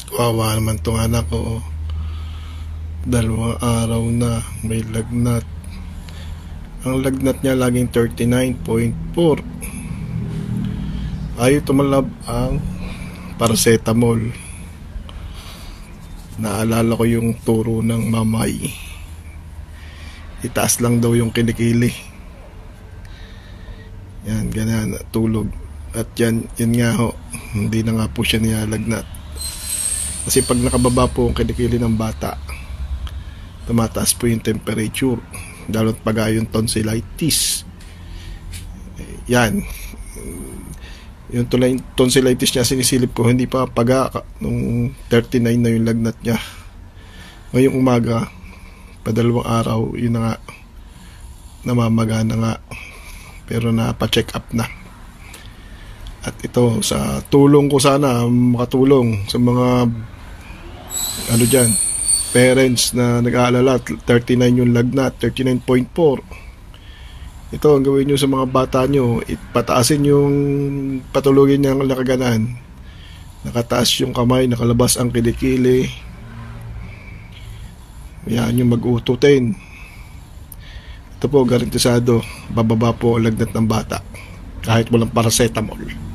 Kawawa naman tong anak ko. 2 araw na may lagnat. Ang lagnat niya laging 39.4. Ayaw tumalab ang paracetamol. Naalala ko yung turo ng mamay. Itaas lang daw yung kilikili. Yan, ganyan, tulog. At yan nga ho, hindi na nga po siya nilalagnat. Kasi pag nakababa po ang kilikili ng bata, tumataas po yung temperature, lalo't pag yung tonsillitis. Yan, yung tonsillitis niya sinisilip ko, hindi pa paga nung 39 na yung lagnat niya. Ngayong umaga, pa 2 araw, yun na nga, namamaga na nga, pero napacheck up na. At ito, sa tulong ko sana makatulong sa mga ano dyan, parents na nag-aalala, 39 yung lagnat, 39.4. Ito ang gawin nyo sa mga bata nyo, pataasin yung patulogin niyang nakaganan, nakataas yung kamay, nakalabas ang kilikili. Yan yung mag-ututin. Ito po, garantisado, bababa po ang lagnat ng bata kahit walang paracetamol.